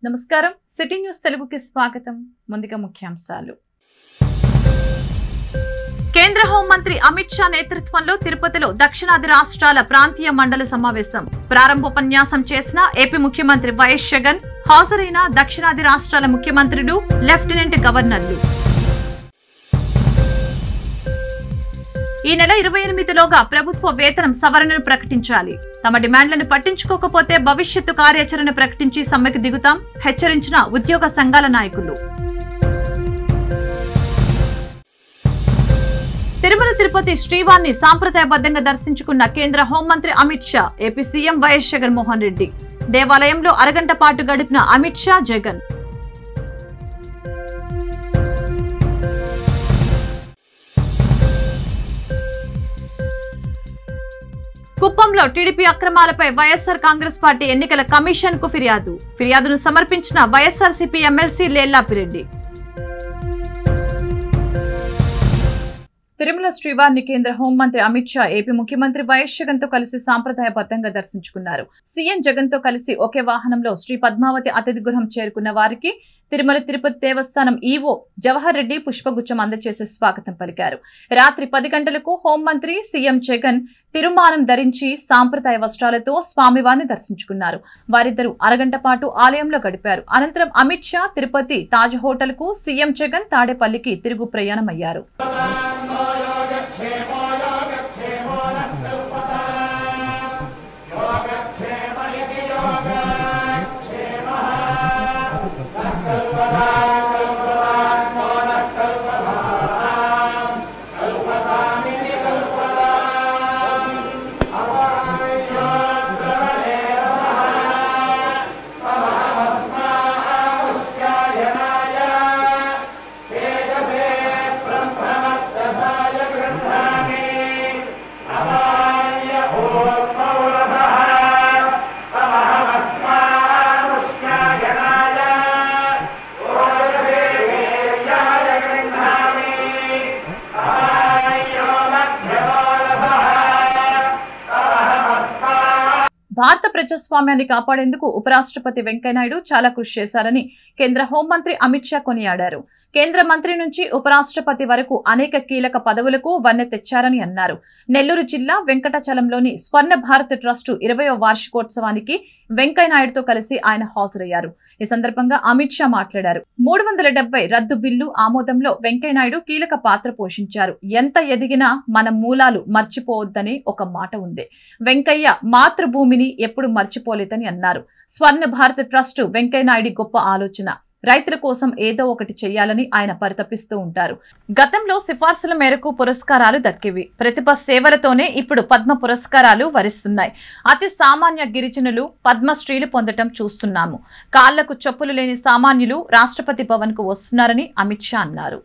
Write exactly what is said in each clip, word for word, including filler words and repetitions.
నమస్కారం city news తెలుగుకి స్వాగతం. ముందుగా ముఖ్యాంశాలు. కేంద్ర హోంమంత్రి అమిత్ షా నేతృత్వంలో తిరుపతిలో దక్షిణాది రాష్ట్రాల ప్రాంతీయ మండలి సమావేశం. ప్రారంభోపన్యాసం చేసిన ఏపీ ముఖ్యమంత్రి వైఎస్ జగన్, హాజరైన దక్షిణాది రాష్ట్రాల ముఖ్యమంత్రులు, లెఫ్టినెంట్ గవర్నర్లు. ఈ నెల ఇరవై ఎనిమిదిలోగా ప్రభుత్వ వేతనం సవరణను ప్రకటించాలి. తమ డిమాండ్లను పట్టించుకోకపోతే భవిష్యత్తు కార్యాచరణ ప్రకటించి సమ్మెకు దిగుతాం, హెచ్చరించిన ఉద్యోగ సంఘాల నాయకులు. తిరుమల తిరుపతి శ్రీవారిని సాంప్రదాయబద్ధంగా దర్శించుకున్న కేంద్ర హోంమంత్రి Amit Shah, AP CM YS Jaganmohan Reddy. దేవాలయంలో అరగంట పాటు గడిపిన అమిత్ షా, జగన్. కుప్పంలో టీడీపీ అక్రమాలపై వైఎస్ఆర్ కాంగ్రెస్ పార్టీ ఎన్నికల కమిషన్ కు ఫిర్యాదు. ఫిర్యాదును సమర్పించిన వైఎస్ఆర్సీపీ ఎమ్మెల్సీ లేల్లాపిరెడ్డి. తిరుమల శ్రీవారిని కేంద్ర హోంమంత్రి అమిత్ షా, ఏపీ ముఖ్యమంత్రి వైఎస్ జగన్ తో కలిసి సాంప్రదాయబద్ధంగా దర్శించుకున్నారు. సీఎం జగన్ తో కలిసి ఒకే వాహనంలో శ్రీ పద్మావతి అతిథి గృహం చేరుకున్న వారికి తిరుమల తిరుపతి దేవస్థానం ఈవో జవహర్ రెడ్డి పుష్పగుచ్చం అందజేసి స్వాగతం పలికారు. రాత్రి పది గంటలకు హోంమంత్రి, సీఎం జగన్ తిరుమానం ధరించి సాంప్రదాయ వస్త్రాలతో స్వామివారిని దర్శించుకున్నారు. వారిద్దరూ అరగంట పాటు ఆలయంలో గడిపారు. అనంతరం అమిత్ షా తిరుపతి తాజ్ హోటల్ కు, సీఎం జగన్ తాడేపల్లికి తిరుగు ప్రయాణమయ్యారు. భారత ప్రజాస్వామ్యాన్ని కాపాడేందుకు ఉపరాష్ట్రపతి వెంకయ్యనాయుడు చాలా కృషి చేశారని కేంద్ర హోంమంత్రి అమిత్ షా కొనియాడారు. కేంద్ర మంత్రి నుంచి ఉపరాష్ట్రపతి వరకు అనేక కీలక పదవులకు వన్నె తెచ్చారని అన్నారు. నెల్లూరు జిల్లా వెంకటాచలంలోని స్వర్ణ భారత్ ట్రస్టు ఇరవయో వార్షికోత్సవానికి వెంకయ్యనాయుడుతో కలిసి ఆయన హాజరయ్యారు. ఈ సందర్భంగా అమిత్ షా మాట్లాడారు. మూడు వందల డెబ్బై రద్దు బిల్లు ఆమోదంలో వెంకయ్యనాయుడు కీలక పాత్ర పోషించారు. ఎంత ఎదిగినా మన మూలాలు మర్చిపోవద్దని ఒక మాట ఉంది. వెంకయ్య మాతృభూమిని ఎప్పుడు మర్చిపోలేదని అన్నారు. స్వర్ణ భారత్ ట్రస్టు వెంకయ్యనాయుడి గొప్ప ఆలోచన. రైతుల కోసం ఏదో ఒకటి చేయాలని ఆయన పరితపిస్తూ ఉంటారు. గతంలో సిఫార్సుల మేరకు పురస్కారాలు దక్కేవి. ప్రతిభ సేవలతోనే ఇప్పుడు పద్మ పురస్కారాలు వరిస్తున్నాయి. అతి సామాన్య గిరిజనులు పద్మశ్రీలు పొందటం చూస్తున్నాము. కాళ్లకు చెప్పులు లేని సామాన్యులు రాష్ట్రపతి భవన్ కు వస్తున్నారని అమిత్ షా అన్నారు.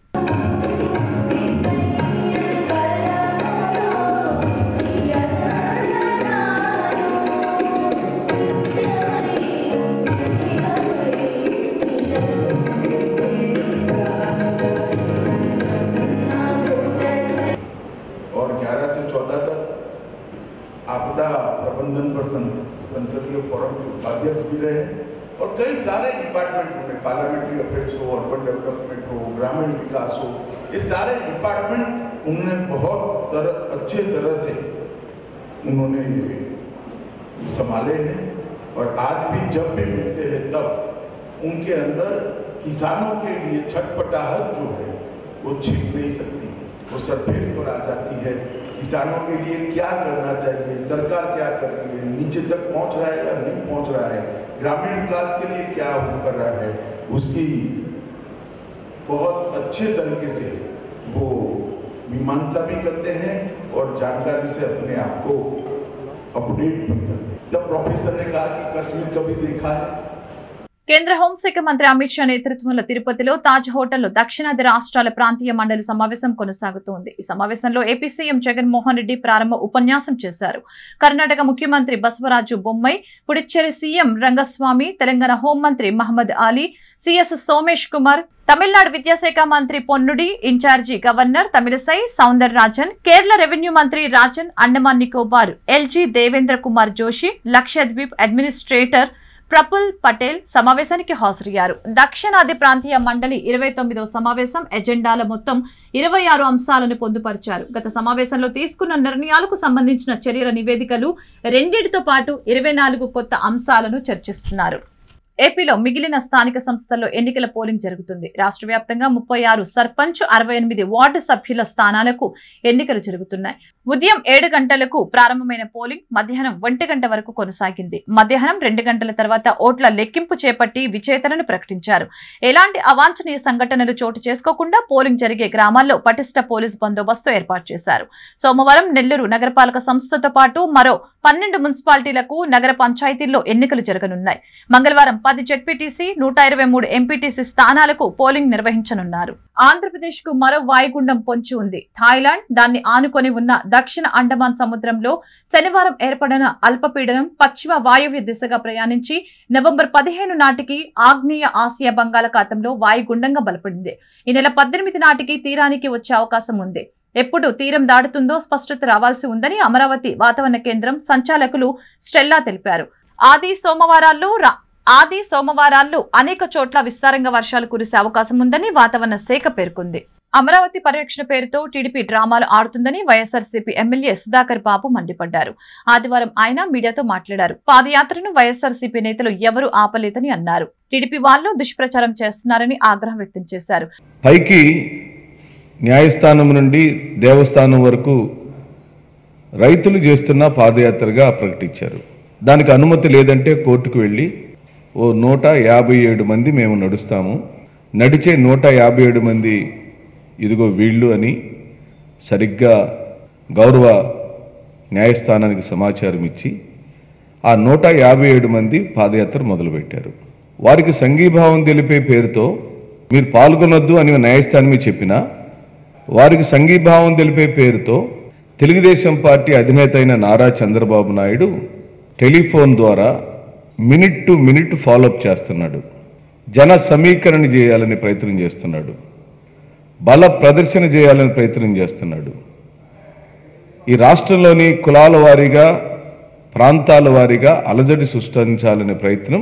आपदा प्रबंधन पर संसदीय फोरम के उपाध्यक्ष भी रहे और कई सारे डिपार्टमेंट में, पार्लियामेंट्री अफेयर्स हो, अर्बन डेवलपमेंट हो, ग्रामीण विकास हो, ये सारे डिपार्टमेंट उन्होंने बहुत तरह अच्छे तरह से उन्होंने संभाले हैं. और आज भी जब भी मिलते हैं तब उनके अंदर किसानों के लिए छटपटाहट जो है वो छिप नहीं सकती, वो सरफेस पर आ जाती है. किसानों के लिए क्या करना चाहिए, सरकार क्या कर रही है, नीचे तक पहुंच रहा है या नहीं पहुंच रहा है, ग्रामीण विकास के लिए क्या हो कर रहा है, उसकी बहुत अच्छे तरीके से वो मीमांसा भी करते हैं और जानकारी से अपने आप को अपडेट भी करते हैं. जब प्रोफेसर ने कहा कि कश्मीर कभी देखा है. కేంద్ర హోంశాఖ మంత్రి అమిత్ షా నేతృత్వంలో తిరుపతిలో తాజ్ హోటల్లో దక్షిణాది రాష్ట్రాల ప్రాంతీయ మండలి సమావేశం కొనసాగుతోంది. ఈ సమావేశంలో ఏపీ సీఎం జగన్మోహన్ రెడ్డి ప్రారంభ ఉపన్యాసం చేశారు. కర్ణాటక ముఖ్యమంత్రి బసవరాజు బొమ్మాయి, పుడుచ్చేరి సీఎం రంగస్వామి, తెలంగాణ హోంమంత్రి మహమ్మద్ అలీ, సిఎస్ సోమేష్ కుమార్, తమిళనాడు విద్యాశాఖ మంత్రి Ponnudi, in charge governor Tamilisai Soundararajan, Kerala revenue మంత్రి రాజన్, అండమాన్ నికోబార్ ఎల్జీ దేవేంద్ర కుమార్ జోషి, లక్షద్వీప్ అడ్మినిస్ట్రేటర్ ప్రఫుల్ పటేల్ సమావేశానికి హాజరయ్యారు. దక్షిణాది ప్రాంతీయ మండలి ఇరవై తొమ్మిదవ సమావేశం ఎజెండాల మొత్తం ఇరవై ఆరు అంశాలను పొందుపరిచారు. గత సమావేశంలో తీసుకున్న నిర్ణయాలకు సంబంధించిన చర్యల నివేదికలు రెండింటితో పాటు ఇరవై నాలుగు కొత్త అంశాలను చర్చిస్తున్నారు. ఏపీలో మిగిలిన స్థానిక సంస్థల్లో ఎన్నికల పోలింగ్ జరుగుతుంది. రాష్ట్ర వ్యాప్తంగా ముప్పై ఆరు సర్పంచ్, అరవై ఎనిమిది వార్డు సభ్యుల స్థానాలకు ఎన్నికలు జరుగుతున్నాయి. ఉదయం ఏడు గంటలకు ప్రారంభమైన పోలింగ్ మధ్యాహ్నం ఒంటి గంట వరకు కొనసాగింది. మధ్యాహ్నం రెండు గంటల తర్వాత ఓట్ల లెక్కింపు చేపట్టి విజేతలను ప్రకటించారు. ఎలాంటి అవాంఛనీయ సంఘటనలు చోటు చేసుకోకుండా పోలింగ్ జరిగే గ్రామాల్లో పటిష్ట పోలీస్ బందోబస్తు ఏర్పాటు చేశారు. సోమవారం నెల్లూరు నగరపాలక సంస్థతో పాటు మరో పన్నెండు మున్సిపాలిటీలకు, నగర పంచాయతీల్లో ఎన్నికలు జరగనున్నాయి. మంగళవారం పది జెడ్పీటీసీ, నూట ఇరవై మూడు ఎంపీటీసీ స్థానాలకు పోలింగ్ నిర్వహించనున్నారు. ఆంధ్రప్రదేశ్ కు మరో వాయుగుండం పొంచి ఉంది. థాయిలాండ్, దాన్ని ఆనుకొని ఉన్న దక్షిణ అండమాన్ సముద్రంలో శనివారం ఏర్పడిన అల్పపీడనం పశ్చిమ వాయువ్య దిశగా ప్రయాణించి నవంబర్ పదిహేను నాటికి ఆగ్నేయ ఆసియా బంగాళాఖాతంలో వాయుగుండంగా బలపడింది. ఈ నెల పద్దెనిమిది నాటికి తీరానికి వచ్చే అవకాశం ఉంది. ఎప్పుడు తీరం దాటుతుందో స్పష్టత రావాల్సి ఉందని అమరావతి వాతావరణ కేంద్రం సంచాలకులు స్టెల్లా తెలిపారు. ఆది సోమవారాల్లో ఆది సోమవారాల్లో అనేక చోట్ల విస్తారంగా వర్షాలు కురిసే అవకాశం ఉందని వాతావరణ శాఖ పేర్కొంది. అమరావతి పరిరక్షణ పేరుతో టీడీపీ డ్రామాలు ఆడుతుందని వైఎస్ఆర్సీపీ ఎమ్మెల్యే సుధాకర్ బాబు మండిపడ్డారు. ఆదివారం ఆయన మీడియాతో మాట్లాడారు. పాదయాత్రను వైఎస్ఆర్సీపీ నేతలు ఎవరూ ఆపలేదని అన్నారు. టీడీపీ వాళ్ళు దుష్ప్రచారం చేస్తున్నారని ఆగ్రహం వ్యక్తం చేశారు. పైకి న్యాయస్థానం నుండి దేవస్థానం వరకు రైతులు చేస్తున్న పాదయాత్రగా ప్రకటించారు. దానికి అనుమతి లేదంటే కోర్టుకు వెళ్ళి ఓ నూట యాభై ఏడు మంది మేము నడుస్తాము, నడిచే నూట యాభై ఏడు మంది ఇదిగో వీళ్ళు అని సరిగ్గా గౌరవ న్యాయస్థానానికి సమాచారం ఇచ్చి ఆ నూట యాభై ఏడు మంది పాదయాత్ర మొదలుపెట్టారు. వారికి సంఘీభావం తెలిపే పేరుతో మీరు పాల్గొనొద్దు అని న్యాయస్థానమే చెప్పినా వారికి సంఘీభావం తెలిపే పేరుతో తెలుగుదేశం పార్టీ అధినేత అయిన నారా చంద్రబాబు నాయుడు టెలిఫోన్ ద్వారా మినిట్ టు మినిట్ ఫాలోఅప్ చేస్తున్నాడు. జన సమీకరణ చేయాలని ప్రయత్నం చేస్తున్నాడు. బల ప్రదర్శన చేయాలని ప్రయత్నం చేస్తున్నాడు. ఈ రాష్ట్రంలోని కులాల వారీగా, ప్రాంతాల వారీగా అలజడి సృష్టించాలనే ప్రయత్నం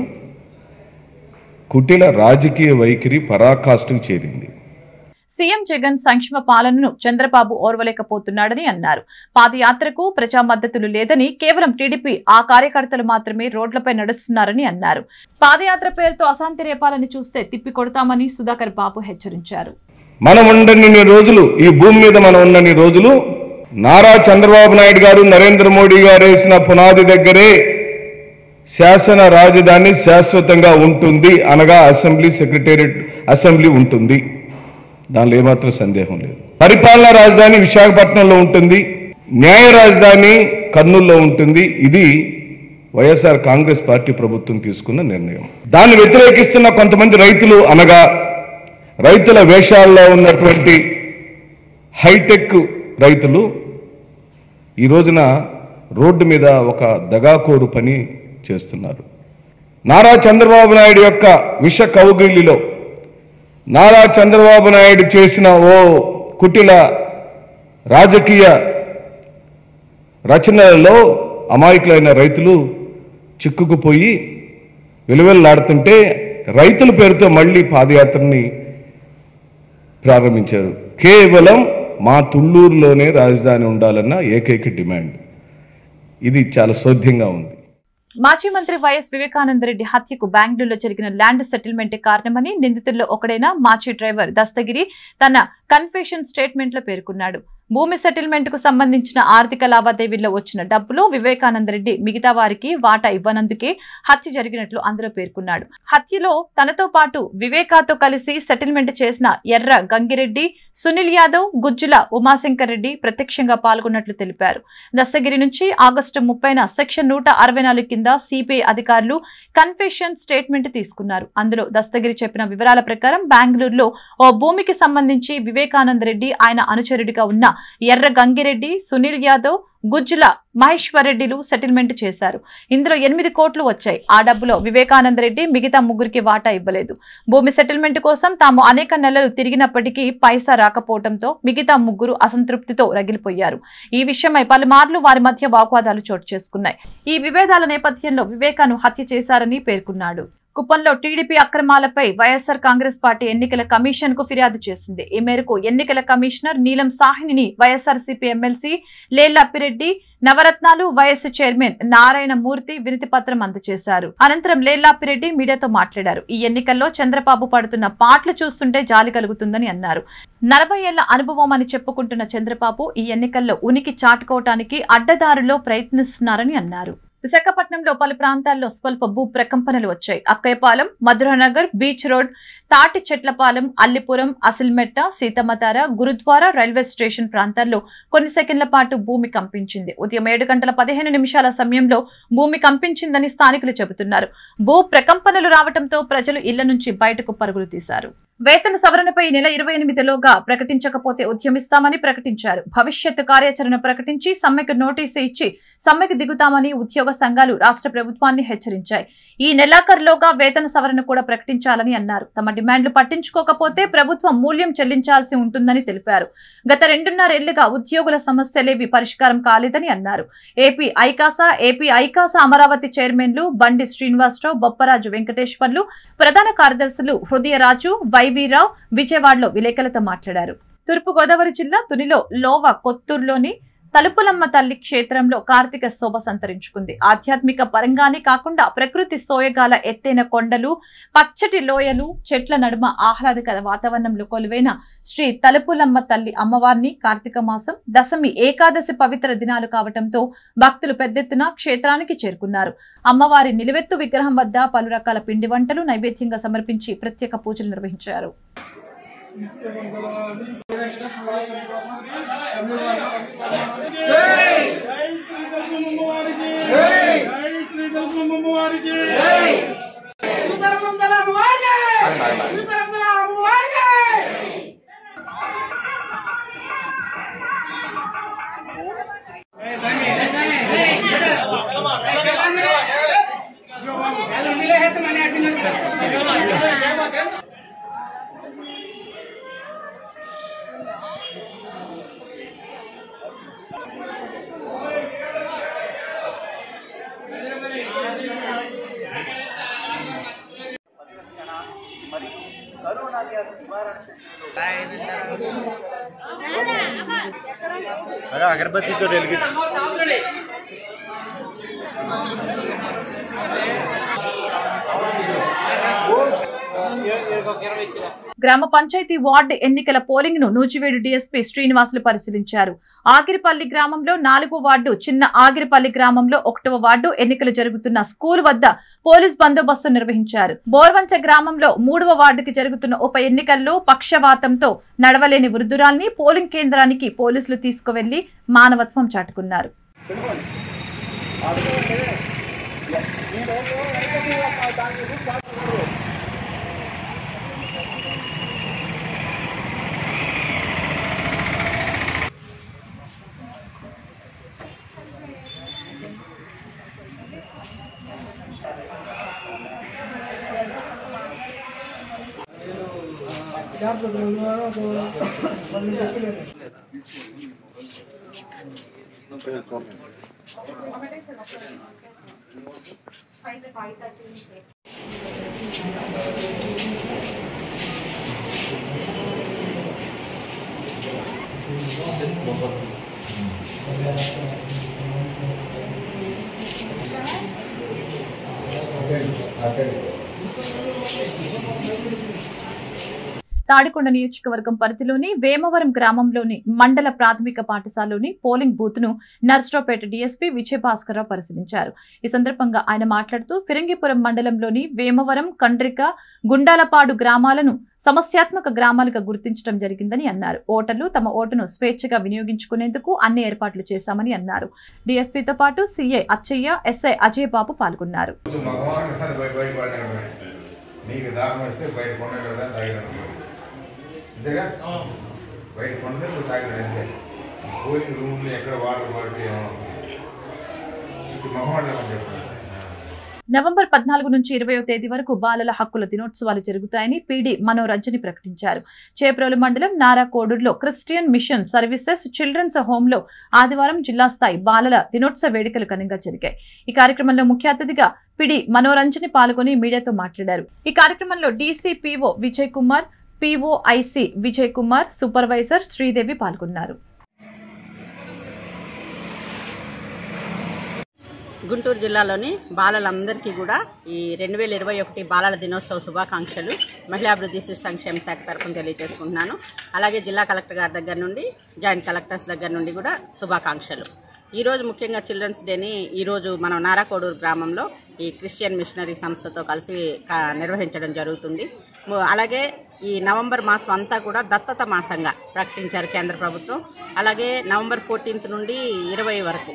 కుటిల రాజకీయ వైఖరి పరాకాష్ఠకు చేరింది. సీఎం జగన్ సంక్షేమ పాలనను చంద్రబాబు ఓర్వలేకపోతున్నాడని అన్నారు. పాదయాత్రకు ప్రజా మద్దతులు లేదని, కేవలం టీడీపీ ఆ కార్యకర్తలు మాత్రమే రోడ్లపై నడుస్తున్నారని అన్నారు. పాదయాత్ర పేరుతో అశాంతి రేపాలని చూస్తే తిప్పి కొడతామని సుధాకర్ బాబు హెచ్చరించారు. మనం ఉండని రోజులు, ఈ భూమి మీద మనం ఉన్నన్ని రోజులు నారా చంద్రబాబు నాయుడు గారు, నరేంద్ర మోడీ గారు వేసిన పునాది దగ్గరే శాసన రాజధాని శాశ్వతంగా ఉంటుంది, అనగా అసెంబ్లీ సెక్రటేరియట్ అసెంబ్లీ ఉంటుంది. దానిలో ఏమాత్రం సందేహం లేదు. పరిపాలనా రాజధాని విశాఖపట్నంలో ఉంటుంది, న్యాయ రాజధాని కర్నూలులో ఉంటుంది. ఇది వైఎస్ఆర్ కాంగ్రెస్ పార్టీ ప్రభుత్వం తీసుకున్న నిర్ణయం. దాన్ని వ్యతిరేకిస్తున్న కొంతమంది రైతులు, అనగా రైతుల వేషాల్లో ఉన్నటువంటి హైటెక్ రైతులు ఈ రోజున రోడ్డు మీద ఒక దగాకోరు పని చేస్తున్నారు. నారా చంద్రబాబు నాయుడు యొక్క విష కౌగిలిలో నారా చంద్రబాబు నాయుడు చేసిన ఓ కుటిల రాజకీయ రచనలలో అమాయకులైన రైతులు చిక్కుకుపోయి విలువెల్లాడుతుంటే రైతుల పేరుతో మళ్ళీ పాదయాత్రని ప్రారంభించారు. కేవలం మా తుళ్ళూరులోనే రాజధాని ఉండాలన్న ఏకైక డిమాండ్. ఇది చాలా సోద్యంగా ఉంది. మాజీ మంత్రి వైఎస్ వివేకానంద రెడ్డి హత్యకు బెంగళూరులో జరిగిన ల్యాండ్ సెటిల్మెంట్ కారణమని నిందితుల్లో ఒకడైన మాజీ డ్రైవర్ దస్తగిరి తన కన్ఫెషన్ స్టేట్మెంట్ లో పేర్కొన్నాడు. భూమి సెటిల్మెంట్ కు సంబంధించిన ఆర్థిక లావాదేవీల్లో వచ్చిన డబ్బులు వివేకానంద రెడ్డి మిగతా వారికి వాటా ఇవ్వనందుకే హత్య జరిగినట్లు అందులో పేర్కొన్నాడు. హత్యలో తనతో పాటు వివేకాతో కలిసి సెటిల్మెంట్ చేసిన ఎర్ర గంగిరెడ్డి, సునీల్ యాదవ్, గుజ్జుల ఉమాశంకర్ రెడ్డి ప్రత్యక్షంగా పాల్గొన్నట్లు తెలిపారు. దస్తగిరి నుంచి ఆగస్టు ముప్పైన సెక్షన్ నూట అరవై నాలుగు కింద సిబిఐ అధికారులు కన్ఫెషన్ స్టేట్మెంట్ తీసుకున్నారు. అందులో దస్తగిరి చెప్పిన వివరాల ప్రకారం బెంగళూరులో ఓ భూమికి సంబంధించి వివేకానంద రెడ్డి ఆయన అనుచరుడిగా ఉన్న ఎర్ర గంగిరెడ్డి, సునీల్ యాదవ్, గుజ్జుల మహేశ్వర్ రెడ్డిలు సెటిల్మెంట్ చేశారు. ఇందులో ఎనిమిది కోట్లు వచ్చాయి. ఆ డబ్బులో వివేకానంద రెడ్డి మిగతా ముగ్గురికి వాటా ఇవ్వలేదు. భూమి సెటిల్మెంట్ కోసం తాము అనేక నెలలు తిరిగినప్పటికీ పైసా రాకపోవడంతో మిగతా ముగ్గురు అసంతృప్తితో రగిలిపోయారు. ఈ విషయమై పలుమార్లు వారి మధ్య వాగ్వాదాలు చోటు చేసుకున్నాయి. ఈ విభేదాల నేపథ్యంలో వివేకాను హత్య చేశారని పేర్కొన్నాడు. కుప్పంలో టీడీపీ అక్రమాలపై వైఎస్ఆర్ కాంగ్రెస్ పార్టీ ఎన్నికల కమిషన్ కు ఫిర్యాదు చేసింది. ఈ మేరకు ఎన్నికల కమిషనర్ నీలం సాహ్నిని YSRCP MLC Lellappireddy, Navaratnalu vice chairman Narayana Murthy వినతి పత్రం అందజేశారు. అనంతరం లేళ్లప్పిరెడ్డి మీడియాతో మాట్లాడారు. ఈ ఎన్నికల్లో చంద్రబాబు పడుతున్న పాటలు చూస్తుంటే జాలి కలుగుతుందని అన్నారు. నలభై ఏళ్ల అనుభవం అని చెప్పుకుంటున్న చంద్రబాబు ఈ ఎన్నికల్లో ఉనికి చాటుకోవటానికి అడ్డదారులో ప్రయత్నిస్తున్నారని అన్నారు. విశాఖపట్నంలో పలు ప్రాంతాల్లో స్వల్ప భూ ప్రకంపనలు వచ్చాయి. Akkayyapalem, Madhuranagar, beach road, Thatichetlapalem, Allipuram, Asilmetta, Seethammadhara, Gurudwara, railway station ప్రాంతాల్లో కొన్ని సెకండ్ల పాటు భూమి కంపించింది. ఉదయం ఏడు గంటల పదిహేను నిమిషాల సమయంలో భూమి కంపించిందని స్థానికులు చెబుతున్నారు. భూ ప్రకంపనలు రావడంతో ప్రజలు ఇళ్ల నుంచి బయటకు పరుగులు తీశారు. వేతన సవరణపై నెల ఇరవై ఎనిమిదిలోగా ప్రకటించకపోతే ఉద్యమిస్తామని ప్రకటించారు. భవిష్యత్తు కార్యాచరణ ప్రకటించి సమ్మెకు నోటీసు ఇచ్చి సమ్మెకు దిగుతామని ఉద్యోగ సంఘాలు రాష్ట్ర ప్రభుత్వాన్ని హెచ్చరించాయి. ఈ నెలాఖరులోగా వేతన సవరణ కూడా ప్రకటించాలని అన్నారు. తమ డిమాండ్లు పట్టించుకోకపోతే ప్రభుత్వం మూల్యం చెల్లించాల్సి ఉంటుందని తెలిపారు. గత రెండున్నరేళ్లుగా ఉద్యోగుల సమస్యలేవి పరిష్కారం కాలేదని అన్నారు. ఏపీ ఐకాసా, ఏపీ ఐకాసా అమరావతి చైర్మన్లు బండి శ్రీనివాసరావు, బొప్పరాజు వెంకటేశ్వర్లు, ప్రధాన కార్యదర్శులు హృదయరాజు, వైవీరావు విజయవాడలో విలేకరులతో మాట్లాడారు. తూర్పు గోదావరి జిల్లా తునిలో లోవ కొత్తూరులోని తలుపులమ్మ తల్లి క్షేత్రంలో కార్తీక శోభ సంతరించుకుంది. ఆధ్యాత్మిక పరంగానే కాకుండా ప్రకృతి సోయగాల ఎత్తైన కొండలు, పచ్చటి లోయలు, చెట్ల నడుమ ఆహ్లాదకర వాతావరణంలో కొలువైన శ్రీ తలుపులమ్మ తల్లి అమ్మవారిని కార్తీక మాసం దశమి ఏకాదశి పవిత్ర దినాలు కావడంతో భక్తులు పెద్దెత్తున క్షేత్రానికి చేరుకున్నారు. అమ్మవారి నిలువెత్తు విగ్రహం వద్ద పలు రకాల పిండి వంటలు నైవేద్యంగా సమర్పించి ప్రత్యేక పూజలు నిర్వహించారు. अगरबत्ती तो डेलगी గ్రామ పంచాయతీ వార్డు ఎన్నికల పోలింగ్ ను నూజివీడు డీఎస్పీ శ్రీనివాసులు పరిశీలించారు. ఆగిరిపల్లి గ్రామంలో నాలుగో వార్డు, చిన్న ఆగిరిపల్లి గ్రామంలో ఒకటవ వార్డు ఎన్నికలు జరుగుతున్న స్కూల్ వద్ద పోలీస్ బందోబస్తు నిర్వహించారు. బోర్వంచ గ్రామంలో మూడవ వార్డుకి జరుగుతున్న ఉప ఎన్నికల్లో పక్షవాతంతో నడవలేని వృద్ధురాల్ని పోలింగ్ కేంద్రానికి పోలీసులు తీసుకువెళ్లి మానవత్వం చాటుకున్నారు. తాడికొండ నియోజకవర్గం పరిధిలోని వేమవరం గ్రామంలోని మండల ప్రాథమిక పాఠశాలలోని పోలింగ్ బూత్ ను నర్సరావుపేట డీఎస్పీ విజయభాస్కరరావు పరిశీలించారు. ఈ సందర్భంగా ఆయన మాట్లాడుతూ ఫిరంగిపురం మండలంలోని వేమవరం, కండ్రిక, గుండాలపాడు గ్రామాలను సమస్యాత్మక గ్రామాలుగా గుర్తించడం జరిగిందని అన్నారు. ఓటర్లు తమ ఓటును స్వేచ్ఛగా వినియోగించుకునేందుకు అన్ని ఏర్పాట్లు చేశామని అన్నారు. డీఎస్పీతో పాటు CI Atchaiah, SI Ajay Babu polling. పోయింగ్ రూమ్ ఎక్కడ వాటర్ పడితే మొహమాటం చెప్పండి. నవంబర్ పద్నాలుగు నుంచి ఇరవయో తేదీ వరకు బాలల హక్కుల దినోత్సవాలు జరుగుతాయని పీడీ మనోరంజని ప్రకటించారు. చేబ్రోలు మండలం నారాకోడూరులో Christian mission services children's home లో ఆదివారం జిల్లా స్థాయి బాలల దినోత్సవ వేడుకలు ఘనంగా జరిగాయి. ఈ కార్యక్రమంలో ముఖ్య అతిథిగా పీడీ మనోరంజని పాల్గొని మీడియాతో మాట్లాడారు. ఈ కార్యక్రమంలో DCPO Vijay Kumar, POIC Vijay Kumar, supervisor Sridevi పాల్గొన్నారు. గుంటూరు జిల్లాలోని బాలలందరికీ కూడా ఈ రెండు వేల ఇరవై ఒకటి బాలల దినోత్సవ శుభాకాంక్షలు మహిళాభివృద్ధి శిశు సంక్షేమ శాఖ తరఫున తెలియజేసుకుంటున్నాను. అలాగే జిల్లా కలెక్టర్ గారి దగ్గర నుండి, జాయింట్ కలెక్టర్స్ దగ్గర నుండి కూడా శుభాకాంక్షలు. ఈరోజు ముఖ్యంగా చిల్డ్రన్స్ డేని ఈరోజు మనం నారాకోడూరు గ్రామంలో ఈ క్రిస్టియన్ మిషనరీ సంస్థతో కలిసి నిర్వహించడం జరుగుతుంది. అలాగే ఈ నవంబర్ మాసం అంతా కూడా దత్తత మాసంగా ప్రకటించారు కేంద్ర ప్రభుత్వం. అలాగే నవంబర్ ఫోర్టీన్త్ నుండి ఇరవై వరకు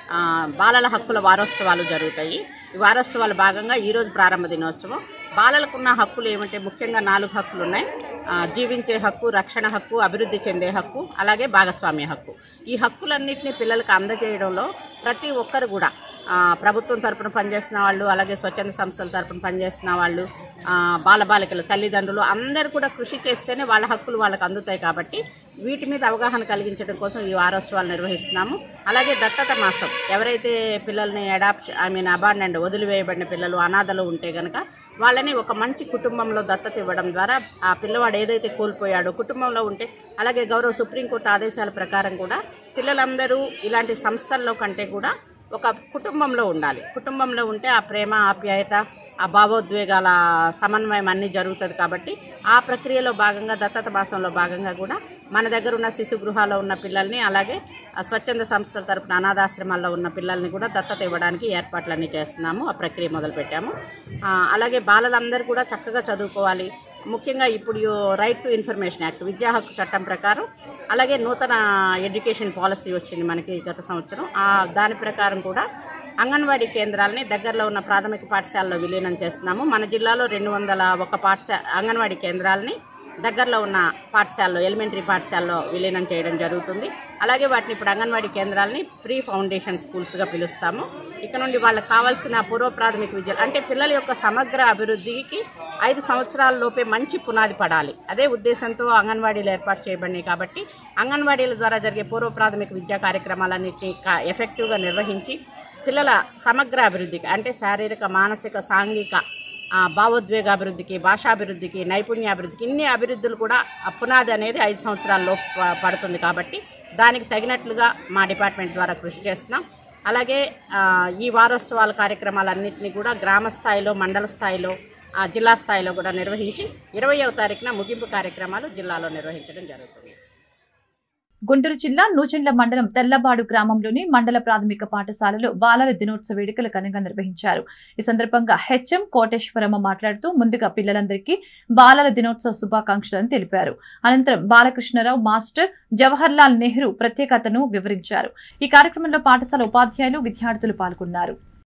బాలల హక్కుల వారోత్సవాలు జరుగుతాయి. ఈ వారోత్సవాల భాగంగా ఈరోజు ప్రారంభ దినోత్సవం. బాలలకున్న హక్కులు ఏమంటే ముఖ్యంగా నాలుగు హక్కులు ఉన్నాయి. జీవించే హక్కు, రక్షణ హక్కు, అభివృద్ధి చెందే హక్కు, అలాగే భాగస్వామ్య హక్కు. ఈ హక్కులన్నింటినీ పిల్లలకు అందజేయడంలో ప్రతి ఒక్కరు కూడా ప్రభుత్వం తరపున పనిచేస్తున్న వాళ్ళు, అలాగే స్వచ్ఛంద సంస్థల తరపున పనిచేస్తున్న వాళ్ళు, బాలబాలికల తల్లిదండ్రులు అందరూ కూడా కృషి చేస్తేనే వాళ్ళ హక్కులు వాళ్ళకు అందుతాయి. కాబట్టి వీటి మీద అవగాహన కలిగించడం కోసం ఈ వారోత్సవాలు నిర్వహిస్తున్నాము. అలాగే దత్తత మాసం, ఎవరైతే పిల్లల్ని అడాప్షన్ ఐ మీన్ అబాండెండ్ వదిలివేయబడిన పిల్లలు, అనాథలు ఉంటే గనక వాళ్ళని ఒక మంచి కుటుంబంలో దత్తత ఇవ్వడం ద్వారా ఆ పిల్లవాడు ఏదైతే కోల్పోయాడో కుటుంబంలో ఉంటే, అలాగే గౌరవ సుప్రీంకోర్టు ఆదేశాల ప్రకారం కూడా పిల్లలందరూ ఇలాంటి సంస్థల్లో కంటే కూడా ఒక కుటుంబంలో ఉండాలి. కుటుంబంలో ఉంటే ఆ ప్రేమ, ఆప్యాయత, ఆ భావోద్వేగాల సమన్వయం అన్నీ జరుగుతుంది. కాబట్టి ఆ ప్రక్రియలో భాగంగా దత్తత మాసంలో భాగంగా కూడా మన దగ్గర ఉన్న శిశు గృహాల్లో ఉన్న పిల్లల్ని, అలాగే స్వచ్ఛంద సంస్థల తరపున అనాథాశ్రమాల్లో ఉన్న పిల్లల్ని కూడా దత్తత ఇవ్వడానికి ఏర్పాట్లన్నీ చేస్తున్నాము. ఆ ప్రక్రియ మొదలుపెట్టాము. అలాగే బాలలందరూ కూడా చక్కగా చదువుకోవాలి. ముఖ్యంగా ఇప్పుడు రైట్ టు ఇన్ఫర్మేషన్ యాక్ట్, విద్యా హక్కు చట్టం ప్రకారం, అలాగే నూతన ఎడ్యుకేషన్ పాలసీ వచ్చింది మనకి గత సంవత్సరం. ఆ దాని ప్రకారం కూడా అంగన్వాడీ కేంద్రాలని దగ్గరలో ఉన్న ప్రాథమిక పాఠశాలలో విలీనం చేస్తున్నాము. మన జిల్లాలో రెండు వందల ఒక పాఠశాల అంగన్వాడీ కేంద్రాలని దగ్గరలో ఉన్న పాఠశాలలో, ఎలిమెంటరీ పాఠశాలలో విలీనం చేయడం జరుగుతుంది. అలాగే వాటిని ఇప్పుడు అంగన్వాడీ కేంద్రాలని ప్రీ ఫౌండేషన్ స్కూల్స్గా పిలుస్తాము. ఇక్కడ నుండి వాళ్ళకి కావాల్సిన పూర్వ ప్రాథమిక విద్య అంటే పిల్లల యొక్క సమగ్ర అభివృద్ధికి ఐదు సంవత్సరాల లోపే మంచి పునాది పడాలి. అదే ఉద్దేశంతో అంగన్వాడీలు ఏర్పాటు చేయబడినాయి. కాబట్టి అంగన్వాడీల ద్వారా జరిగే పూర్వ ప్రాథమిక విద్యా కార్యక్రమాలన్నింటినీ ఎఫెక్టివ్గా నిర్వహించి పిల్లల సమగ్ర అభివృద్ధికి అంటే శారీరక, మానసిక, సాంఘిక, భావోద్వేగాభివృద్ధికి, భాషాభివృద్ధికి, నైపుణ్యాభివృద్ధికి ఇన్ని అభివృద్ధులు కూడా పునాది అనేది ఐదు సంవత్సరాల్లో పడుతుంది. కాబట్టి దానికి తగినట్లుగా మా డిపార్ట్మెంట్ ద్వారా కృషి చేస్తున్నాం. అలాగే ఈ వారోత్సవాల కార్యక్రమాలన్నింటినీ కూడా గ్రామ స్థాయిలో, మండల స్థాయిలో, జిల్లా స్థాయిలో కూడా నిర్వహించి ఇరవయవ తారీఖున ముగింపు కార్యక్రమాలు జిల్లాలో నిర్వహించడం జరుగుతుంది. గుంటూరు జిల్లా నూచెండ్ల మండలం తెల్లబాడు గ్రామంలోని మండల ప్రాథమిక పాఠశాలలో బాలల దినోత్సవ వేడుకలు ఘనంగా నిర్వహించారు. ఈ సందర్భంగా హెచ్ఎం కోటేశ్వరమ్మ మాట్లాడుతూ ముందుగా పిల్లలందరికీ బాలల దినోత్సవ శుభాకాంక్షలను తెలిపారు. అనంతరం బాలకృష్ణరావు మాస్టర్ జవహర్ లాల్ నెహ్రూ ప్రత్యేకతను వివరించారు. ఈ కార్యక్రమంలో పాఠశాల ఉపాధ్యాయులు, విద్యార్థులు పాల్గొన్నారు.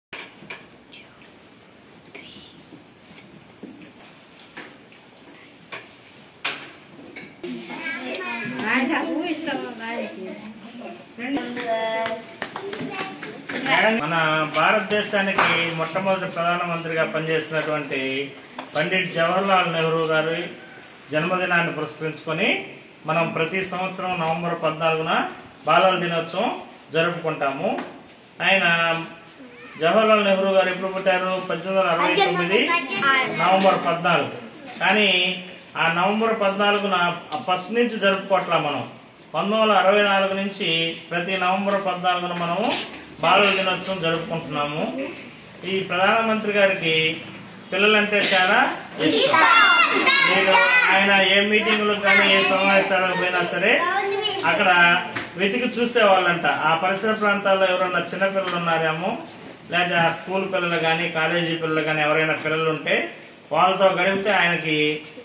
మన భారతదేశానికి మొట్టమొదటి ప్రధానమంత్రిగా పనిచేస్తున్నటువంటి పండిట్ జవహర్ లాల్ నెహ్రూ గారి జన్మదినాన్ని పురస్కరించుకొని మనం ప్రతి సంవత్సరం నవంబర్ పద్నాలుగున బాలల దినోత్సవం జరుపుకుంటాము. ఆయన జవహర్ లాల్ నెహ్రూ గారు ఎప్పుడు పుట్టారు? పద్దెనిమిది వందల అరవై తొమ్మిది నవంబర్ పద్నాలుగు. కానీ ఆ నవంబర్ పద్నాలుగున ఫస్ట్ నుంచి జరుపుకోవట్లా మనం. పంతొమ్మిది వందల అరవై నాలుగు నుంచి ప్రతి నవంబర్ పద్నాలుగున మనము బాలల దినోత్సవం జరుపుకుంటున్నాము. ఈ ప్రధానమంత్రి గారికి పిల్లలంటే చాలా ఇష్టం. మీరు ఆయన ఏ మీటింగులకు కానీ ఏ సమావేశాలకు పోయినా సరే అక్కడ వెతికి చూసేవాళ్ళంట. ఆ పరిసర ప్రాంతాల్లో ఎవరైనా చిన్నపిల్లలు ఉన్నారేమో, లేదా స్కూల్ పిల్లలు కానీ, కాలేజీ పిల్లలు కానీ ఎవరైనా పిల్లలు ఉంటే వాళ్ళతో గడిపితే ఆయనకి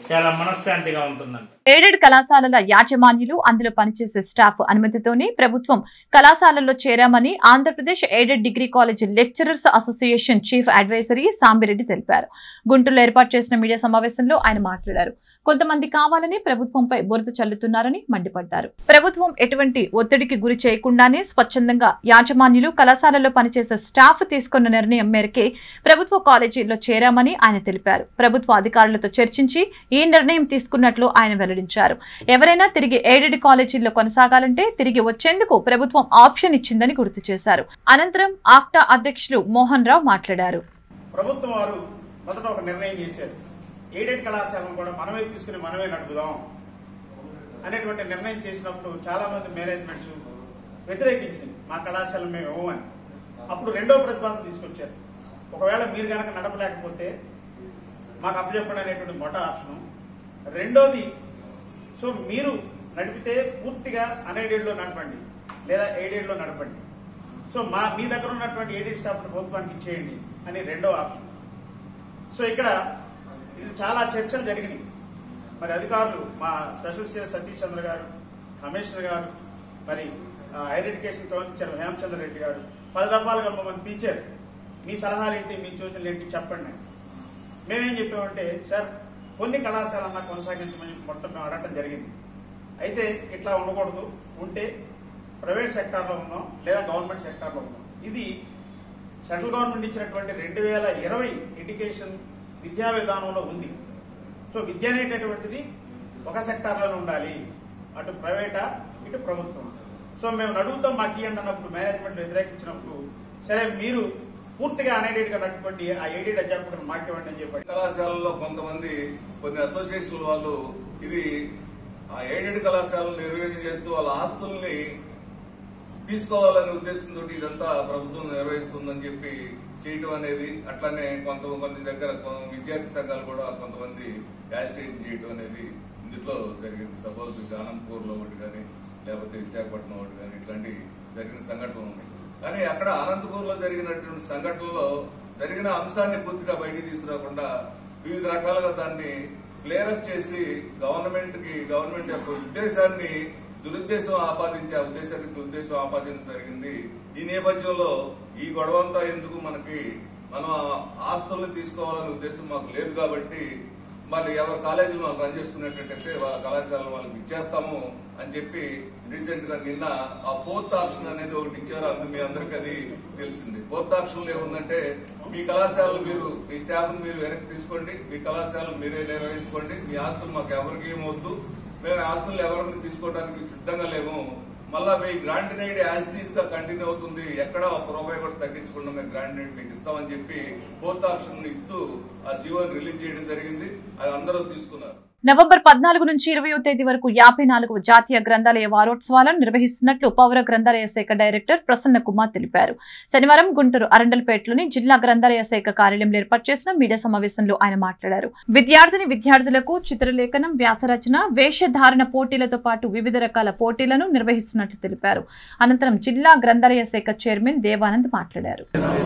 చాలా మనశ్శాంతిగా ఉంటుందంట. ఎయిడెడ్ కళాశాలల యాజమాన్యులు అందులో పనిచేసే స్టాఫ్ అనుమతితోనే ప్రభుత్వం కళాశాలల్లో చేరామని Andhra Pradesh aided degree college lecturers association chief advisory Sambireddy తెలిపారు. గుంటూరులో ఏర్పాటు చేసిన మీడియా సమావేశంలో ఆయన మాట్లాడారు. కొంతమంది కావాలని ప్రభుత్వంపై బురద చల్లుతున్నారని మండిపడ్డారు. ప్రభుత్వం ఎటువంటి ఒత్తిడికి గురి చేయకుండానే స్వచ్ఛందంగా యాజమాన్యులు కళాశాలల్లో పనిచేసే స్టాఫ్ తీసుకున్న నిర్ణయం మేరకే ప్రభుత్వ కాలేజీల్లో చేరామని ఆయన తెలిపారు. ప్రభుత్వ అధికారులతో చర్చించి ఈ నిర్ణయం తీసుకున్నట్లు ఆయన వెల్లడించారు. ఎవరైనా తిరిగి ఎయిడెడ్ కాలేజీల్లో కొనసాగాలంటే తిరిగి వచ్చేందుకు ప్రభుత్వం ఆప్షన్ ఇచ్చిందని గుర్తు చేశారు. అనంతరం ఆక్టా అధ్యక్షులు మోహన్ రావు మాట్లాడారు. ప్రభుత్వం వారు మొదట ఒక నిర్ణయం చేశారు. ఎయిడెడ్ కళాశాలను కూడా మనమే తీసుకుని మనమే నడుపుదాం అనేటువంటి నిర్ణయం చేసినప్పుడు చాలా మంది మేనేజ్మెంట్స్ వ్యతిరేకించింది. మా కళాశాలను మేము ఇవ్వమని. అప్పుడు రెండో ప్రతిపాదన తీసుకొచ్చారు. ఒకవేళ మీరు కనుక నడపలేకపోతే మాకు అప్పచెప్పండి అనేటువంటి మొదటి ఆప్షన్. రెండోది, సో మీరు నడిపితే పూర్తిగా అన్ఎయిడెడ్లో నడపండి లేదా ఎయిడెడ్లో నడపండి. సో మా మీ దగ్గర ఉన్నటువంటి ఎయిడెడ్ స్టాఫ్ ప్రభుత్వానికి ఇచ్చేయండి అని రెండో ఆప్షన్. సో ఇక్కడ ఇది చాలా చర్చలు జరిగినాయి. మరి అధికారులు మా స్పెషల్ సిఎస్ సతీష్ చంద్ర గారు, కమిషనర్ గారు, మరి higher education councillor Hemachandra Reddy గారు పలు దఫాలుగా మమ్మల్ని పిలిచారు. మీ సలహాలు ఏంటి, మీ సూచనలు ఏంటి చెప్పండి. మేమేం చెప్పామంటే, సార్ కొన్ని కళాశాలన్నా కొనసాగించమని మొత్తం మేము అడగటం జరిగింది. అయితే ఇట్లా ఉండకూడదు, ఉంటే ప్రైవేట్ సెక్టార్లో ఉన్నాం లేదా గవర్నమెంట్ సెక్టార్లో ఉన్నాం. ఇది సెంట్రల్ గవర్నమెంట్ ఇచ్చినటువంటి రెండు వేల ఇరవై ఎడ్యుకేషన్ విద్యా విధానంలో ఉంది. సో విద్య అనేటటువంటిది ఒక సెక్టార్లోనే ఉండాలి, అటు ప్రైవేటా ఇటు ప్రభుత్వం. సో మేము నడుగుతాం మాకు ఇవ్వండి అన్నప్పుడు మేనేజ్మెంట్ వ్యతిరేకించినప్పుడు, సరే మీరు పూర్తిగా అన్ఎయిడెడ్ గా నడుపుకోండి, ఆ ఎయిడెడ్ అధ్యాపకుడు మాకు ఇవ్వండి అని చెప్పండి. కళాశాలలో కొంతమంది కొన్ని అసోసియేషన్ వాళ్ళు ఇది ఆ ఎయిడెడ్ కళాశాలను నిర్వహణ చేస్తూ వాళ్ళ ఆస్తుల్ని తీసుకోవాలనే ఉద్దేశంతో ఇదంతా ప్రభుత్వం నిర్వహిస్తుందని చెప్పి చేయటం అనేది, అట్లానే కొంతమంది దగ్గర విద్యార్థి సంఘాలు కూడా కొంతమంది యాజిటేషన్ చేయటం అనేది ఇందులో జరిగింది. సపోజ్ అనంతపూర్ లో ఒకటి కానీ లేకపోతే విశాఖపట్నం ఒకటి కానీ ఇట్లాంటి జరిగిన సంఘటనలు ఉన్నాయి. కానీ అక్కడ అనంతపూర్ లో జరిగినటువంటి సంఘటనలో జరిగిన అంశాన్ని పూర్తిగా బయటికి తీసుకురాకుండా వివిధ రకాలుగా దాన్ని క్లియరప్ చేసి గవర్నమెంట్ కి గవర్నమెంట్ యొక్క ఉద్దేశాన్ని దురుద్దేశం ఆపాదించే ఉద్దేశానికి దురుద్దేశం ఆపాదించడం జరిగింది. ఈ నేపథ్యంలో ఈ గొడవంతా ఎందుకు, మనకి మనం ఆస్తుల్ని తీసుకోవాలనే ఉద్దేశం మాకు లేదు కాబట్టి మరి ఎవరి కాలేజీలు మనం రన్ చేసుకునేటట్టయితే వాళ్ళ కళాశాలను వాళ్ళకి ఇచ్చేస్తాము అని చెప్పి రీసెంట్ గా నిన్న ఆ ఫోర్త్ ఆప్షన్ అనేది ఒకటి ఇచ్చారు. అందుకు మీ అందరికి అది తెలిసింది. ఫోర్త్ ఆప్షన్ లో ఏముందంటే, మీ కళాశాలలు మీరు మీ స్టాఫ్ ని మీరు వెనక్కి తీసుకోండి, మీ కళాశాలలు మీరే నిర్వహించుకోండి, మీ ఆస్తులు మాకు ఎవరికి ఏమవుద్దు, మేము ఆస్తులు ఎవరిని తీసుకోవడానికి సిద్ధంగా లేము, మళ్ళా మీ గ్రాంట్ నైడ్ యాజిటీస్ గా కంటిన్యూ అవుతుంది, ఎక్కడ ఒక రూపాయి కూడా తగ్గించకుండా మేము గ్రాంట్ నైడ్ మీకు ఇస్తామని చెప్పి ఫోర్త్ ఆప్షన్ ఇస్తూ ఆ జీవోని రిలీజ్ చేయడం జరిగింది. అది అందరూ తీసుకున్నారు. నవంబర్ పద్నాలుగు నుంచి ఇరవయో తేదీ వరకు యాభై నాలుగవ జాతీయ గ్రంథాలయ వారోత్సవాలను నిర్వహిస్తున్నట్లు పౌర గ్రంథాలయ శాఖ డైరెక్టర్ ప్రసన్న కుమార్ తెలిపారు. శనివారం గుంటూరు అరండల్పేటలోని జిల్లా గ్రంథాలయ శాఖ కార్యాలయంలో ఏర్పాటు చేసిన మీడియా సమావేశంలో ఆయన మాట్లాడారు. విద్యార్థిని విద్యార్థులకు చిత్రలేఖనం, వ్యాసరచన, వేషధారణ పోటీలతో పాటు వివిధ రకాల పోటీలను నిర్వహిస్తున్నట్లు తెలిపారు. అనంతరం జిల్లా గ్రంథాలయ శాఖ చైర్మన్ దేవానంద్ మాట్లాడారు.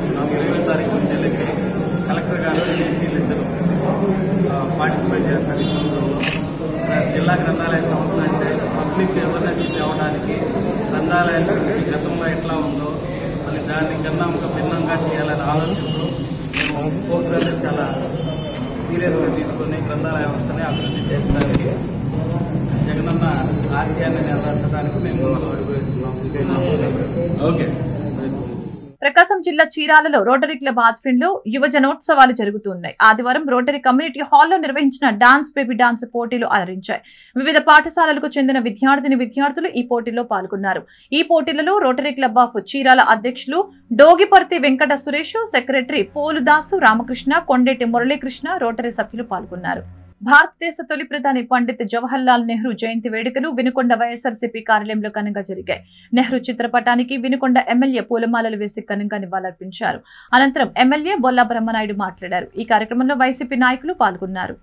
పార్టిసిపేట్ చేస్తారు. ఈ సంవత్సరంలో జిల్లా గ్రంథాలయ సంస్థ అంటే పబ్లిక్ అవేర్నెస్ ఇవ్వడానికి గ్రంథాలయాలు గతంలో ఎట్లా ఉందో మళ్ళీ దాన్ని కన్నా ఒక భిన్నంగా చేయాలని ఆలోచిస్తూ మేము ప్రోగ్రామ్ని చాలా సీరియస్గా తీసుకుని గ్రంథాలయ వ్యవస్థని అభివృద్ధి చేయడానికి జగనన్న ఆశయాన్ని నెరవేర్చడానికి మేము నిర్వహిస్తున్నాం. ఓకే. ప్రకాశం జిల్లా చీరాలలో రోటరీ క్లబ్ ఆధ్వర్యంలో యువజనోత్సవాలు జరుగుతున్నాయి. ఆదివారం రోటరీ కమ్యూనిటీ హాల్లో నిర్వహించిన డాన్స్ బేబీ డాన్స్ పోటీలు అలరించాయి. వివిధ పాఠశాలలకు చెందిన విద్యార్థిని విద్యార్థులు ఈ పోటీల్లో పాల్గొన్నారు. ఈ పోటీలలో రోటరీ క్లబ్ ఆఫ్ చీరాల అధ్యక్షులు డోగిపర్తి వెంకట సురేష్, సెక్రటరీ పోలుదాసు రామకృష్ణ, కొండేటి మురళీకృష్ణ, రోటరీ సభ్యులు పాల్గొన్నారు. భారతదేశ తొలి ప్రధాని పండిత్ జవహర్ లాల్ నెహ్రూ జయంతి వేడుకలు వినుకొండ వైఎస్ఆర్సీపీ కార్యాలయంలో ఘనంగా జరిగాయి. నెహ్రూ చిత్రపటానికి వినుకొండ ఎమ్మెల్యే పూలమాలలు వేసి ఘనంగా నివాళులర్పించారు. అనంతరం ఎమ్మెల్యే బొల్లా బ్రహ్మనాయుడు మాట్లాడారు. ఈ కార్యక్రమంలో వైసీపీ నాయకులు పాల్గొన్నారు.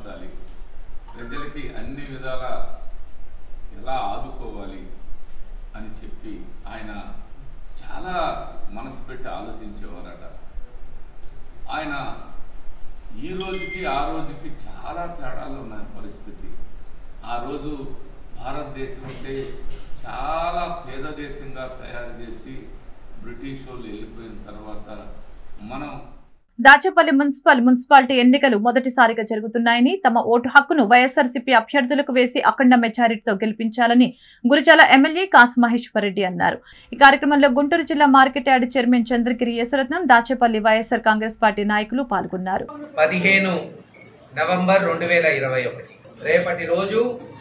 మెరుగుపరచాలి, ప్రజలకి అన్ని విధాల ఎలా ఆదుకోవాలి అని చెప్పి ఆయన చాలా మనసు పెట్టి ఆలోచించేవారట. ఆయన ఈ రోజుకి ఆ రోజుకి చాలా తేడాలు ఉన్న పరిస్థితి. ఆ రోజు భారతదేశం అంటే చాలా పేద దేశంగా తయారు చేసి బ్రిటిష్ వాళ్ళు వెళ్ళిపోయిన తర్వాత మనం దాచేపల్లి మున్సిపల్ మున్సిపాలిటీ ఎన్నికలు మొదటిసారిగా జరుగుతున్నాయని, తమ ఓటు హక్కును వైఎస్ఆర్సీపీ అభ్యర్థులకు వేసి అఖండ మెజారిటీతో గెలిపించాలని గురిజాల ఎమ్మెల్యే కాసు మహేశ్వర్ రెడ్డి అన్నారు. ఈ కార్యక్రమంలో గుంటూరు జిల్లా market yard chairman Chandragiri Yesaratnam, Dachepalli YSR Congress party నాయకులు పాల్గొన్నారు. పదిహేను నవంబర్ రెండు వేల ఇరవై ఒకటి రేపటి రోజు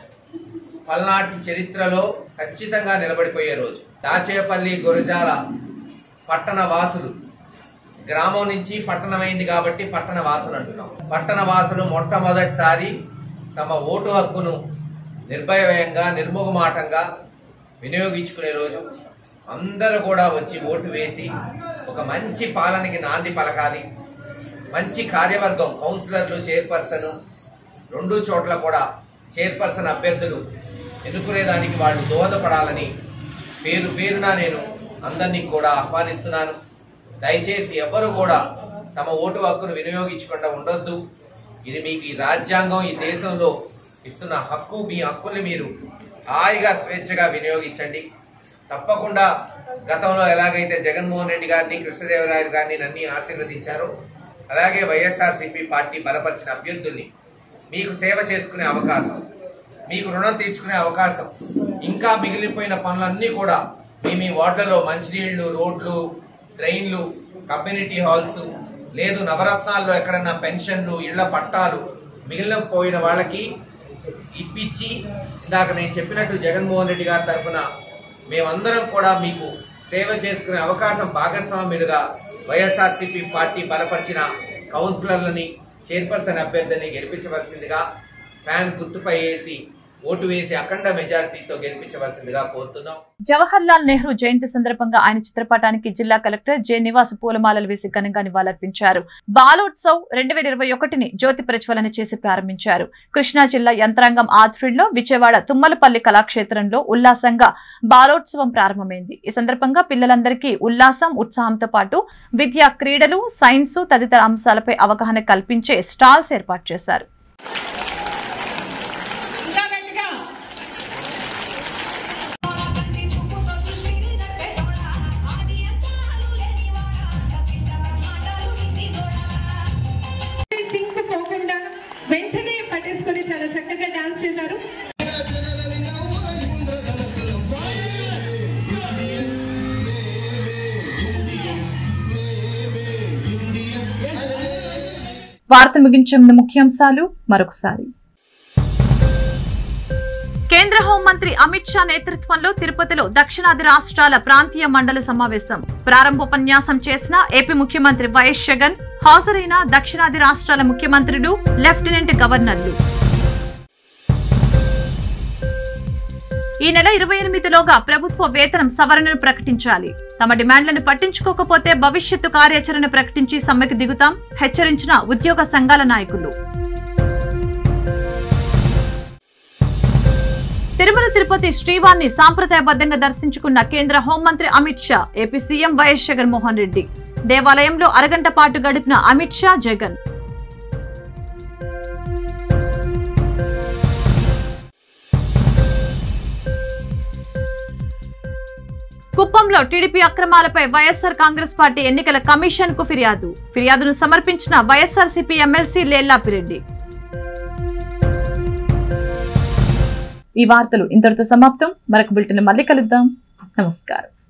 పల్నాటి చరిత్రలో ఖచ్చితంగా నిలబడిపోయే రోజు. దాచేపల్లి గురజాల పట్టణ వాసులు, గ్రామం నుంచి పట్టణమైంది కాబట్టి పట్టణ వాసులు అంటున్నాం. పట్టణ వాసులు మొట్టమొదటిసారి తమ ఓటు హక్కును నిర్భయంగా నిర్మోహమాటంగా వినియోగించుకునే రోజు. అందరూ కూడా వచ్చి ఓటు వేసి ఒక మంచి పాలనకి నాంది పలకాలి. మంచి కార్యవర్గం, కౌన్సిలర్లు, చైర్పర్సన్ రెండు చోట్ల కూడా చైర్పర్సన్ అభ్యర్థులు ఎన్నుకునేదానికి వాళ్ళు దోహదపడాలని పేరు పేరున నేను అందరినీ కూడా ఆహ్వానిస్తున్నాను. దయచేసి ఎవరు కూడా తమ ఓటు హక్కును వినియోగించకుండా ఉండొద్దు. ఇది మీకు ఈ రాజ్యాంగం, ఈ దేశంలో ఇస్తున్న హక్కు. మీ హక్కుల్ని మీరు హాయిగా స్వేచ్ఛగా వినియోగించండి. తప్పకుండా గతంలో ఎలాగైతే జగన్మోహన్ రెడ్డి గారిని, కృష్ణదేవరాయలు గారిని నన్ను ఆశీర్వదించారో అలాగే వైఎస్ఆర్సీపీ పార్టీ బలపరిచిన అభ్యర్థుల్ని మీకు సేవ చేసుకునే అవకాశం, మీకు రుణం తీర్చుకునే అవకాశం, ఇంకా మిగిలిపోయిన పనులన్నీ కూడా మీ మీ వార్డులలో మంచినీళ్లు, రోడ్లు, ట్రైన్లు, కమ్యూనిటీ హాల్స్, లేదు నవరత్నాల్లో ఎక్కడన్నా పెన్షన్లు, ఇళ్ల పట్టాలు మిగిలిన పోయిన వాళ్ళకి ఇప్పించి, ఇందాక నేను చెప్పినట్టు జగన్మోహన్ రెడ్డి గారి తరఫున మేమందరం కూడా మీకు సేవ చేసుకునే అవకాశం భాగస్వామ్యులుగా వైఎస్ఆర్సీపీ పార్టీ బలపరిచిన కౌన్సిలర్లని, చైర్పర్సన్ అభ్యర్థిని గెలిపించవలసిందిగా ఫ్యాన్ గుర్తుపై వేసి ఓటు వేసి అఖండ మెజారిటీతో గెలిపించవలసిందిగా కోరుతున్నాం. జవహర్ లాల్ నెహ్రూ జయంతి సందర్భంగా ఆయన చిత్రపటానికి జిల్లా కలెక్టర్ జె నివాస్ పూలమాలలు వేసి ఘనంగా నివాళులర్పించారు. బాలోత్సవ్ రెండు వేల ఇరవై ఒకటిని జ్యోతి ప్రజ్వలన చేసి ప్రారంభించారు. కృష్ణా జిల్లా యంత్రాంగం ఆధ్వర్యంలో విజయవాడ తుమ్మలపల్లి కళాక్షేత్రంలో ఉల్లాసంగా బాలోత్సవం ప్రారంభమైంది. ఈ సందర్భంగా పిల్లలందరికీ ఉల్లాసం, ఉత్సాహంతో పాటు విద్య, క్రీడలు, సైన్స్ తదితర అంశాలపై అవగాహన కల్పించే స్టాల్స్ ఏర్పాటు చేశారు. వెంటనే పట్టేసుకుని చాలా చక్కగా డాన్స్ చేశారు. వార్త ముగించే ముందు ముఖ్యాంశాలు మరొకసారి. కేంద్ర హోంమంత్రి అమిత్ షా నేతృత్వంలో తిరుపతిలో దక్షిణాది రాష్ట్రాల ప్రాంతీయ మండలి సమావేశం. ప్రారంభోపన్యాసం చేసిన ఏపీ ముఖ్యమంత్రి వైఎస్ జగన్, హాజరైన దక్షిణాది రాష్ట్రాల ముఖ్యమంత్రులు, లెఫ్టినెంట్ గవర్నర్లు. ఈ నెల ఇరవై ఎనిమిదిలోగా ప్రభుత్వ వేతనం సవరణను ప్రకటించాలి. తమ డిమాండ్లను పట్టించుకోకపోతే భవిష్యత్తు కార్యాచరణ ప్రకటించి సమ్మెకు దిగుతాం, హెచ్చరించిన ఉద్యోగ సంఘాల నాయకులు. తిరుమల తిరుపతి శ్రీవారిని సాంప్రదాయబద్ధంగా దర్శించుకున్న కేంద్ర హోంమంత్రి Amit Shah, AP CM YS Jaganmohan Reddy. దేవాలయంలో అరగంట పాటు గడిపిన అమిత్ షా, జగన్. కుప్పంలో టీడీపీ అక్రమాలపై వైఎస్ఆర్ కాంగ్రెస్ పార్టీ ఎన్నికల కమిషన్ కు ఫిర్యాదు. ఫిర్యాదును సమర్పించిన వైఎస్ఆర్సీపీ ఎమ్మెల్సీ లేల్లాపిరెడ్డి. ఈ వార్తలు ఇంతటితో సమాప్తం. మరొక బులెటిన్ మళ్ళీ కలుద్దాం. నమస్కారం.